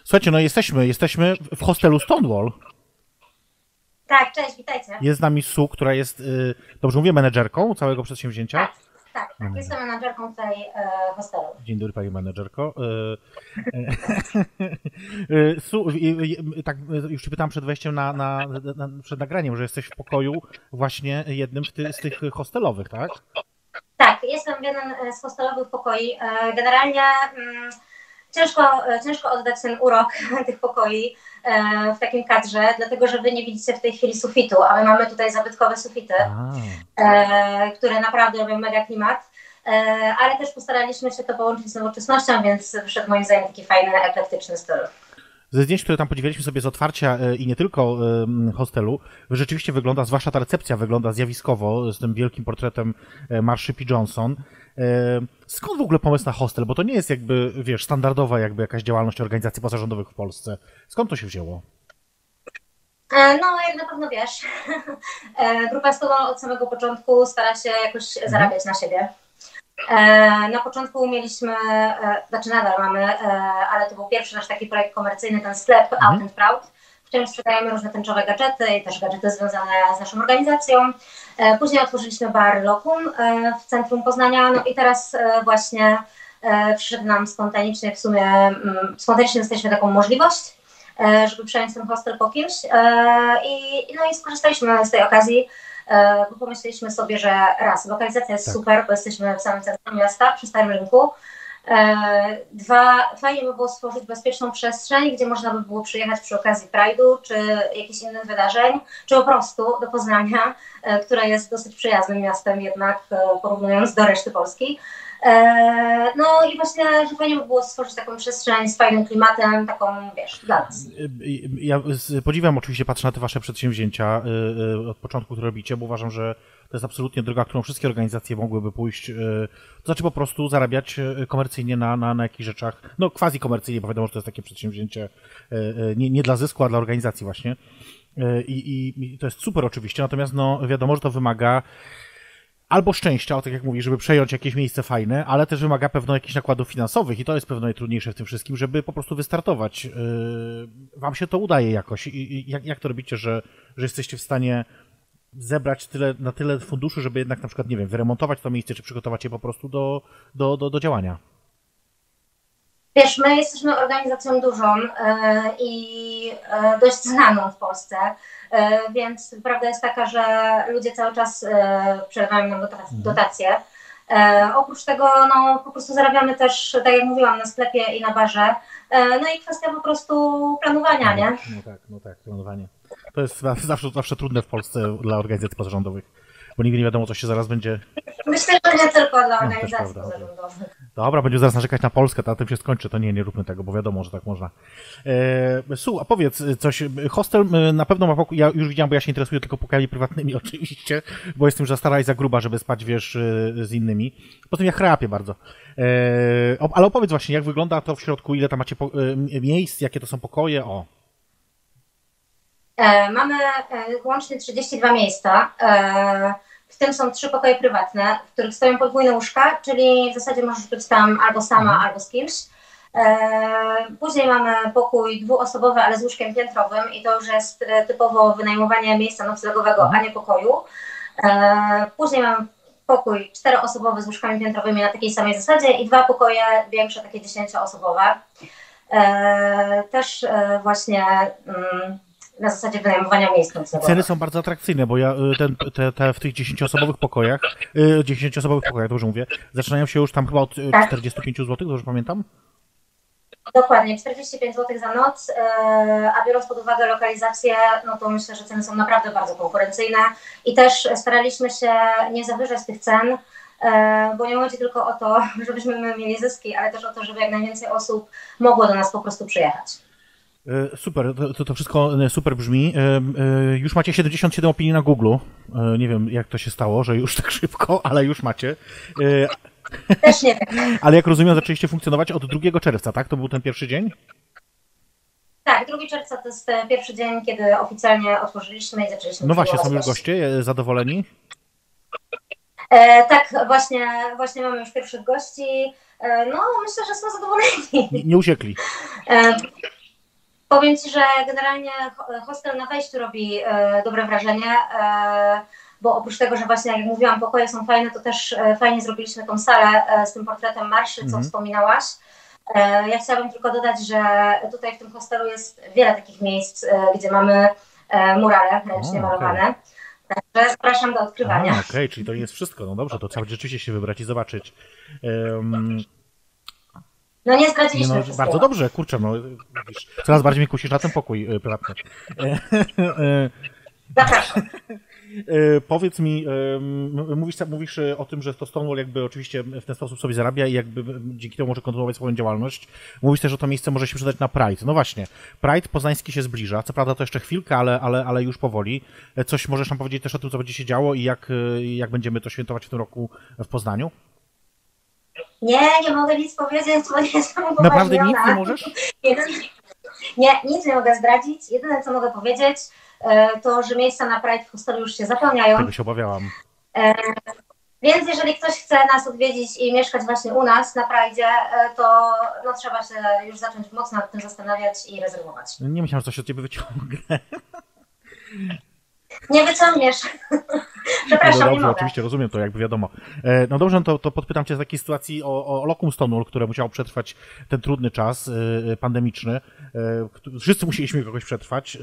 Słuchajcie, no jesteśmy w hostelu Stonewall. Tak, cześć, witajcie. Jest z nami Su, która jest, dobrze mówię, menedżerką całego przedsięwzięcia. Tak. Jestem menadżerką tutaj hostelu. Dzień dobry, pani menedżerko. Su, tak już ci pytałam przed wejściem przed nagraniem, że jesteś w pokoju właśnie jednym z tych hostelowych, tak? Tak, jestem w jednym z hostelowych pokoi. Generalnie ciężko oddać ten urok tych pokoi w takim kadrze, dlatego że wy nie widzicie w tej chwili sufitu, a my mamy tutaj zabytkowe sufity, które naprawdę robią mega klimat. Ale też postaraliśmy się to połączyć z nowoczesnością, więc wyszedł moim zdaniem taki fajny, eklektyczny styl. Ze zdjęć, które tam podziwialiśmy sobie z otwarcia i nie tylko hostelu, rzeczywiście wygląda, zwłaszcza ta recepcja wygląda zjawiskowo z tym wielkim portretem Marshy P. Johnson. Skąd w ogóle pomysł na hostel? Bo to nie jest jakby, wiesz, standardowa jakby jakaś działalność organizacji pozarządowych w Polsce. Skąd to się wzięło? No, jak na pewno wiesz, Grupa Stonewall od samego początku stara się jakoś zarabiać na siebie. Na początku mieliśmy, znaczy nadal mamy, ale to był pierwszy nasz taki projekt komercyjny, ten sklep Out and Proud, w którym sprzedajemy różne tęczowe gadżety i też gadżety związane z naszą organizacją. Później otworzyliśmy bar Lokum w centrum Poznania, no i teraz właśnie przyszedł nam spontanicznie, spontanicznie dostaliśmy taką możliwość, żeby przejąć ten hostel po kimś i skorzystaliśmy z tej okazji. Bo pomyśleliśmy sobie, że raz, lokalizacja jest super, bo jesteśmy w samym centrum miasta, przy Starym Rynku. Dwa, fajnie by było stworzyć bezpieczną przestrzeń, gdzie można by było przyjechać przy okazji Pride'u, czy jakichś innych wydarzeń, czy po prostu do Poznania, które jest dosyć przyjaznym miastem jednak, porównując do reszty Polski. No i właśnie, że fajnie by było stworzyć taką przestrzeń z fajnym klimatem, taką, wiesz, dla nas. Ja podziwiam oczywiście, patrzę na te wasze przedsięwzięcia od początku, które robicie, bo uważam, że to jest absolutnie droga, którą wszystkie organizacje mogłyby pójść, to znaczy po prostu zarabiać komercyjnie na jakichś rzeczach, no quasi komercyjnie, bo wiadomo, że to jest takie przedsięwzięcie nie dla zysku, a dla organizacji właśnie. I to jest super oczywiście, natomiast no wiadomo, że to wymaga albo szczęścia, tak jak mówisz, żeby przejąć jakieś miejsce fajne, ale też wymaga pewno jakichś nakładów finansowych i to jest pewno najtrudniejsze w tym wszystkim, żeby po prostu wystartować. Wam się to udaje jakoś. Jak to robicie, że jesteście w stanie zebrać na tyle funduszy, żeby jednak na przykład, nie wiem, wyremontować to miejsce, czy przygotować je po prostu do działania? Wiesz, my jesteśmy organizacją dużą i dość znaną w Polsce, więc prawda jest taka, że ludzie cały czas przelewają nam dotacje. Oprócz tego, no, po prostu zarabiamy też, tak jak mówiłam, na sklepie i na barze. No i kwestia po prostu planowania, nie? No tak, planowanie. To jest zawsze trudne w Polsce dla organizacji pozarządowych, bo nigdy nie wiadomo, co się zaraz będzie... Myślę, że nie tylko dla organizacji pozarządowych. Dobra, będzie zaraz narzekać na Polskę, to na tym się skończy, to nie róbmy tego, bo wiadomo, że tak można. Su, a powiedz coś, hostel na pewno ma pokój, ja już widziałem, bo ja się interesuję tylko pokojami prywatnymi oczywiście, bo jestem już za stara i za gruba, żeby spać, wiesz, z innymi. Potem ja chrapię bardzo. Ale opowiedz właśnie, jak wygląda to w środku, ile tam macie miejsc, jakie to są pokoje, o. Mamy łącznie 32 miejsca. W tym są 3 pokoje prywatne, w których stoją podwójne łóżka, czyli w zasadzie możesz być tam albo sama, albo z kimś. Później mamy pokój 2-osobowy, ale z łóżkiem piętrowym i to już jest typowo wynajmowanie miejsca noclegowego, a nie pokoju. Później mamy pokój 4-osobowy z łóżkami piętrowymi na takiej samej zasadzie i 2 pokoje większe, takie 10-osobowe. Też właśnie na zasadzie wynajmowania miejsc noclegowych. Ceny są bardzo atrakcyjne, bo ja w tych 10-osobowych pokojach, dobrze mówię, zaczynają się już tam chyba od 45 zł, dobrze pamiętam? Dokładnie, 45 zł za noc, a biorąc pod uwagę lokalizację, no to myślę, że ceny są naprawdę bardzo konkurencyjne i też staraliśmy się nie zawyżać tych cen, bo nie chodzi tylko o to, żebyśmy mieli zyski, ale też o to, żeby jak najwięcej osób mogło do nas po prostu przyjechać. Super, to wszystko super brzmi. Już macie 77 opinii na Google. Nie wiem, jak to się stało, że już tak szybko, ale już macie. Też nie wiem. Ale jak rozumiem, zaczęliście funkcjonować od 2 czerwca, tak? To był ten pierwszy dzień? Tak, 2 czerwca to jest pierwszy dzień, kiedy oficjalnie otworzyliśmy i zaczęliśmy. No właśnie, są już goście zadowoleni? Tak, właśnie mamy już pierwszych gości. No, myślę, że są zadowoleni. Nie uciekli. Powiem Ci, że generalnie hostel na wejściu robi dobre wrażenie, bo oprócz tego, że właśnie jak mówiłam, pokoje są fajne, to też fajnie zrobiliśmy tą salę z tym portretem marszy, co wspominałaś. Ja chciałabym tylko dodać, że tutaj w tym hostelu jest wiele takich miejsc, gdzie mamy murale ręcznie malowane. Także zapraszam do odkrywania. Okej, czyli to jest wszystko. No dobrze, to trzeba rzeczywiście się wybrać i zobaczyć. No nie zdradziliśmy wszystkiego. Bardzo dobrze, kurczę, no widzisz, coraz bardziej mnie kusisz na ten pokój prywatny. Zapraszam. Powiedz mi, mówisz o tym, że to Stonewall jakby oczywiście w ten sposób sobie zarabia i jakby dzięki temu może kontynuować swoją działalność. Mówisz też, że to miejsce może się przydać na Pride. No właśnie, Pride poznański się zbliża. Co prawda to jeszcze chwilkę, ale już powoli. Coś możesz nam powiedzieć też o tym, co będzie się działo i jak będziemy to świętować w tym roku w Poznaniu? Nie mogę nic powiedzieć, bo nie jestem upoważniona. Naprawdę nic nie możesz? Nie, nic nie mogę zdradzić. Jedyne, co mogę powiedzieć, to, że miejsca na Pride w hostelu już się zapełniają. Tego się obawiałam. Więc jeżeli ktoś chce nas odwiedzić i mieszkać właśnie u nas na Pride'zie, to no, trzeba się już zacząć mocno nad tym zastanawiać i rezerwować. Nie myślałem, że coś od ciebie wyciągnę. Nie wyciągniesz. Przepraszam, no dobrze, nie mogę. Oczywiście rozumiem to, jakby wiadomo. No dobrze, to podpytam cię z takiej sytuacji o Locum Stonewall, które musiało przetrwać ten trudny czas pandemiczny. Wszyscy musieliśmy jakoś przetrwać.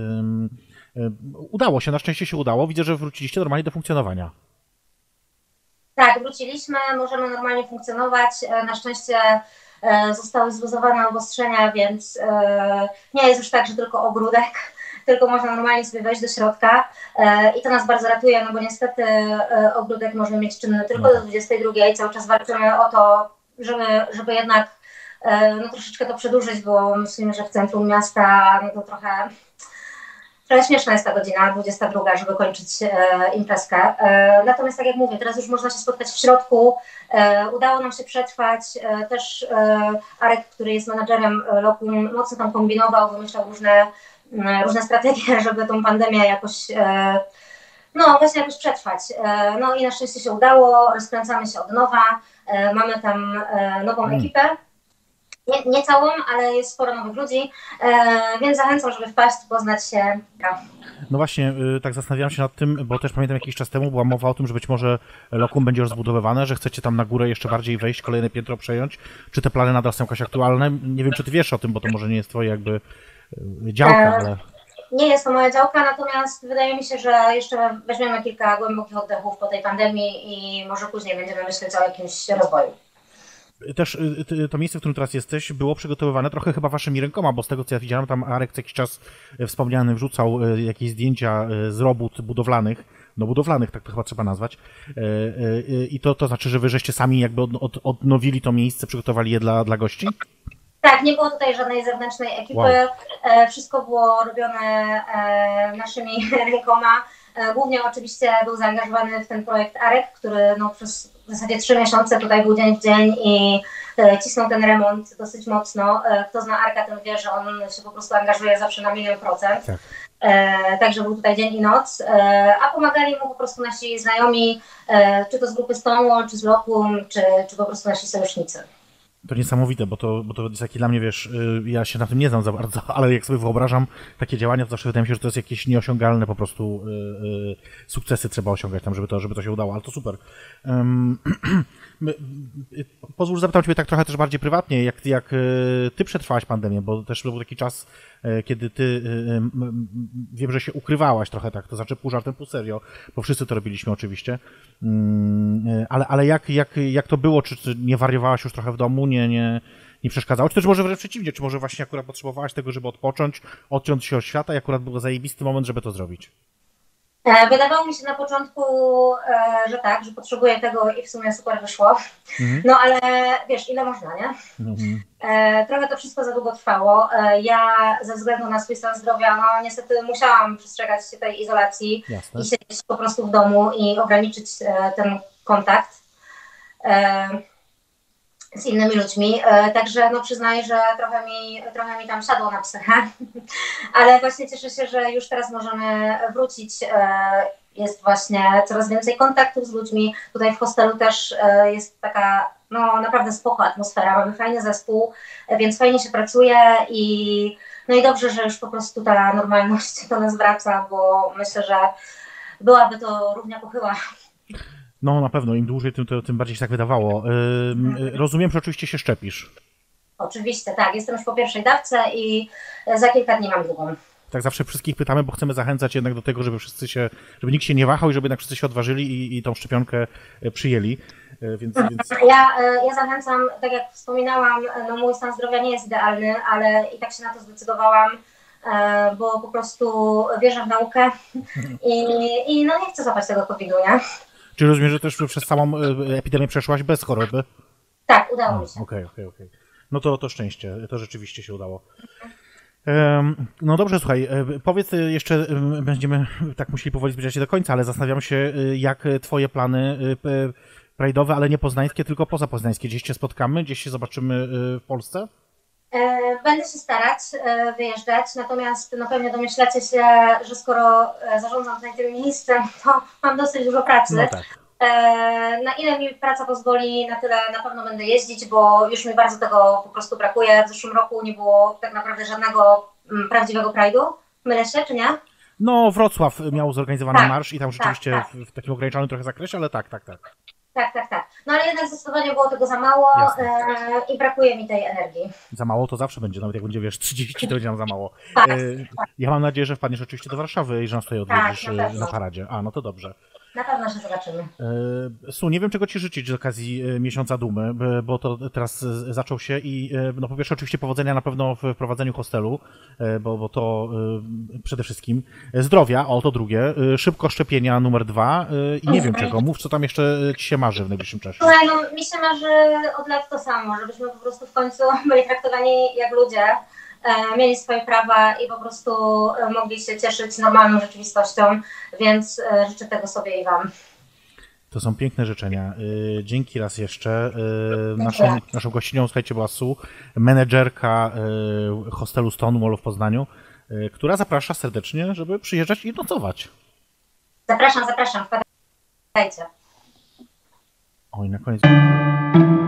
Udało się, na szczęście się udało. Widzę, że wróciliście normalnie do funkcjonowania. Tak, wróciliśmy, możemy normalnie funkcjonować. Na szczęście zostały zluzowane obostrzenia, więc nie jest już tak, że tylko ogródek, tylko można normalnie sobie wejść do środka i to nas bardzo ratuje, no bo niestety ogródek możemy mieć czynny tylko do 22 i cały czas walczymy o to, żeby jednak no, troszeczkę to przedłużyć, bo myślimy, że w centrum miasta no, to trochę śmieszna jest ta godzina, 22, żeby kończyć imprezkę. Natomiast tak jak mówię, teraz już można się spotkać w środku. Udało nam się przetrwać. Też Arek, który jest menadżerem Locum, mocno tam kombinował, wymyślał różne strategie, żeby tą pandemię jakoś no właśnie jakoś przetrwać. No i na szczęście się udało, rozkręcamy się od nowa, mamy tam nową ekipę. Nie całą, ale jest sporo nowych ludzi, więc zachęcam, żeby wpaść, poznać się. No właśnie, tak zastanawiałam się nad tym, bo też pamiętam jakiś czas temu była mowa o tym, że być może Locum będzie rozbudowywane, że chcecie tam na górę jeszcze bardziej wejść, kolejne piętro przejąć. Czy te plany nadal są jakoś aktualne? Nie wiem, czy ty wiesz o tym, bo to może nie jest twoja jakby działka, ale... Nie jest to moja działka, natomiast wydaje mi się, że jeszcze weźmiemy kilka głębokich oddechów po tej pandemii i może później będziemy myśleć o jakimś rozwoju. Też to miejsce, w którym teraz jesteś, było przygotowywane trochę chyba waszymi rękoma, bo z tego co ja widziałem, tam Arek co jakiś czas wspomniany wrzucał jakieś zdjęcia z robót budowlanych, no budowlanych, tak to chyba trzeba nazwać. I to znaczy, że wy żeście sami jakby odnowili to miejsce, przygotowali je dla gości? Tak, nie było tutaj żadnej zewnętrznej ekipy, wow. Wszystko było robione naszymi rękoma. Głównie oczywiście był zaangażowany w ten projekt Arek, który no, przez w zasadzie 3 miesiące tutaj był dzień w dzień i cisnął ten remont dosyć mocno. Kto zna Arka, ten wie, że on się po prostu angażuje zawsze na 1,000,000%. Tak. Także był tutaj dzień i noc, a pomagali mu po prostu nasi znajomi, czy to z grupy Stonewall, czy z Locum, czy po prostu nasi sojusznicy. To niesamowite, bo to jest takie dla mnie, wiesz, ja się na tym nie znam za bardzo, ale jak sobie wyobrażam takie działania, to zawsze wydaje mi się, że to jest jakieś nieosiągalne po prostu sukcesy trzeba osiągać tam, żeby to się udało, ale to super. Pozwól, zapytam ciebie tak trochę też bardziej prywatnie, jak ty przetrwałaś pandemię, bo też był taki czas, kiedy ty, wiem, że się ukrywałaś trochę tak, to znaczy pół żartem, pół serio, bo wszyscy to robiliśmy oczywiście, ale jak to było, czy nie wariowałaś już trochę w domu, nie przeszkadzało, czy też może wręcz przeciwnie, czy może właśnie akurat potrzebowałaś tego, żeby odpocząć, odciąć się od świata i akurat był zajebisty moment, żeby to zrobić? Wydawało mi się na początku, że tak, że potrzebuję tego i w sumie super wyszło. No ale wiesz, ile można, nie? Trochę to wszystko za długo trwało. Ja ze względu na swój stan zdrowia, no niestety musiałam przestrzegać się tej izolacji. Jasne. I siedzieć po prostu w domu i ograniczyć ten kontakt z innymi ludźmi, także no przyznaję, że trochę mi tam siadło na psychę, ale właśnie cieszę się, że już teraz możemy wrócić, jest właśnie coraz więcej kontaktów z ludźmi, tutaj w hostelu też jest taka no naprawdę spoko atmosfera, mamy fajny zespół, więc fajnie się pracuje i No i dobrze, że już po prostu ta normalność do nas wraca, bo myślę, że byłaby to równia pochyła. No na pewno, im dłużej, tym bardziej się tak wydawało. Rozumiem, że oczywiście się szczepisz. Oczywiście, tak. Jestem już po pierwszej dawce i za kilka dni mam drugą. Tak zawsze wszystkich pytamy, bo chcemy zachęcać jednak do tego, żeby nikt się nie wahał i żeby jednak wszyscy się odważyli i tą szczepionkę przyjęli. Więc... Ja zachęcam, tak jak wspominałam, no mój stan zdrowia nie jest idealny, ale i tak się na to zdecydowałam, bo po prostu wierzę w naukę i no nie chcę złapać tego COVID-u, nie? Czy rozumiem, że też przez całą epidemię przeszłaś bez choroby? Tak, udało mi się. Okej. No to szczęście, to rzeczywiście się udało. No dobrze, słuchaj, powiedz jeszcze, będziemy tak musieli powoli zbliżać się do końca, ale zastanawiam się, jak twoje plany pride'owe, ale nie poznańskie, tylko pozapoznańskie. Gdzieś się spotkamy, gdzieś się zobaczymy w Polsce? Będę się starać wyjeżdżać, natomiast no pewnie domyślacie się, że skoro zarządzam tutaj tym miejscem, to mam dosyć dużo pracy. No tak. Na ile mi praca pozwoli, na tyle na pewno będę jeździć, bo już mi bardzo tego po prostu brakuje. W zeszłym roku nie było tak naprawdę żadnego prawdziwego Pride'u. Mylę się, czy nie? No, Wrocław miał zorganizowany Tak, marsz i tam rzeczywiście tak. w takim ograniczonym trochę zakresie, ale tak. Tak. No ale jednak zdecydowanie było tego za mało i brakuje mi tej energii. Za mało to zawsze będzie, nawet jak będzie, wiesz, 30, to będzie nam za mało. Tak. Ja mam nadzieję, że wpadniesz oczywiście do Warszawy i że nas tutaj odwiedzisz Tak, na pewno. na paradzie. A, no to dobrze. Na pewno się zobaczymy. Su, nie wiem, czego ci życzyć z okazji Miesiąca Dumy, bo to teraz zaczął się i no po pierwsze oczywiście powodzenia na pewno w prowadzeniu hostelu, bo to przede wszystkim zdrowia, o to drugie, szybko szczepienia numer 2 i nie wiem czego, mów co tam jeszcze ci się marzy w najbliższym czasie. Słuchaj, no mi się marzy od lat to samo, żebyśmy po prostu w końcu byli traktowani jak ludzie, mieli swoje prawa i po prostu mogli się cieszyć normalną rzeczywistością, więc życzę tego sobie i wam. To są piękne życzenia. Dzięki raz jeszcze. Naszą gościnią, słuchajcie, była Su, menedżerka hostelu Stonewall w Poznaniu, która zaprasza serdecznie, żeby przyjeżdżać i nocować. Zapraszam, wpadajcie. Oj, na koniec.